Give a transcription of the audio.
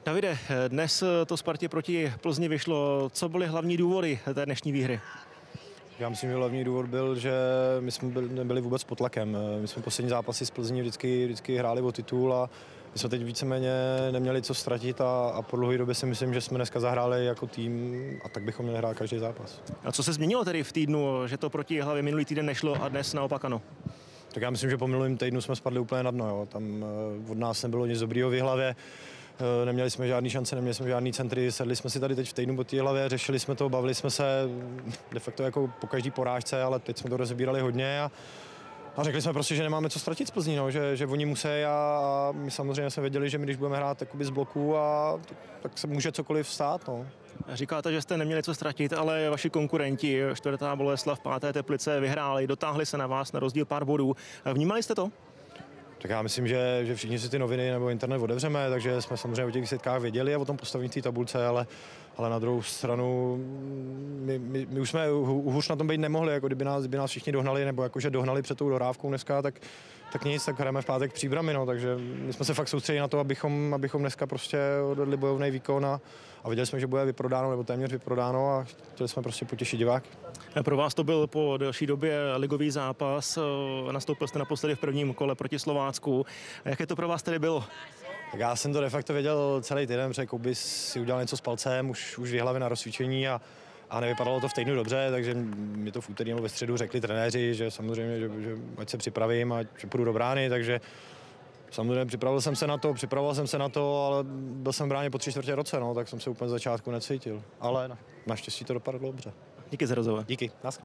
Davide, dnes to Spartě proti Plzni vyšlo. Co byly hlavní důvody té dnešní výhry? Já myslím, že hlavní důvod byl, že my jsme nebyli vůbec pod tlakem. My jsme poslední zápasy z Plzní vždycky hráli o titul a my jsme teď víceméně neměli co ztratit a po dlouhé době si myslím, že jsme dneska zahráli jako tým a tak bychom měli hrát každý zápas. A co se změnilo tedy v týdnu, že to proti Hlavě minulý týden nešlo a dnes naopak ano? Tak já myslím, že po minulém týdnu jsme spadli úplně na dno. Jo. Tam od nás nebylo nic dobrýho v Jihlavě. Neměli jsme žádný šance, neměli jsme žádný centry, sedli jsme si tady teď v týdnu po té Jihlavě, řešili jsme to, bavili jsme se de facto jako po každý porážce, ale teď jsme to rozebírali hodně a řekli jsme prostě, že nemáme co ztratit z Plzní, no, že oni musí a my samozřejmě jsme věděli, že my když budeme hrát z bloku tak se může cokoliv stát. No. Říkáte, že jste neměli co ztratit, ale vaši konkurenti, 4. Boleslav, 5. Teplice, vyhráli, dotáhli se na vás na rozdíl pár bodů. Vnímali jste to? Tak já myslím, že všichni si ty noviny nebo internet otevřeme, takže jsme samozřejmě o těch výsledkách věděli a o tom postavení té tabulce, ale na druhou stranu my už jsme hůř na tom být nemohli, jako kdyby nás všichni dohnali, nebo jakože dohnali před tou dohrávkou dneska, tak nic, tak hrajeme v pátek Příbrami, no, takže my jsme se fakt soustředili na to, abychom dneska prostě odvedli bojovný výkon a věděli jsme, že bude vyprodáno nebo téměř vyprodáno a chtěli jsme prostě potěšit diváky. Pro vás to byl po delší době ligový zápas, nastoupil jste naposledy v prvním kole proti Slovácku. Jaké to pro vás tedy bylo? Tak já jsem to de facto věděl celý týden, protože Koubis si udělal něco s palcem, už v Jihlavě na rozcvičení a nevypadalo to v týdnu dobře, takže mi to v úterý nebo ve středu řekli trenéři, že samozřejmě, že ať se připravím a že půjdu do brány, takže samozřejmě připravoval jsem se na to, ale byl jsem v bráně po 3/4 roce, no, tak jsem se úplně z začátku necítil, ale naštěstí to dopadlo dobře. Díky za rozhovor. Díky, naschle.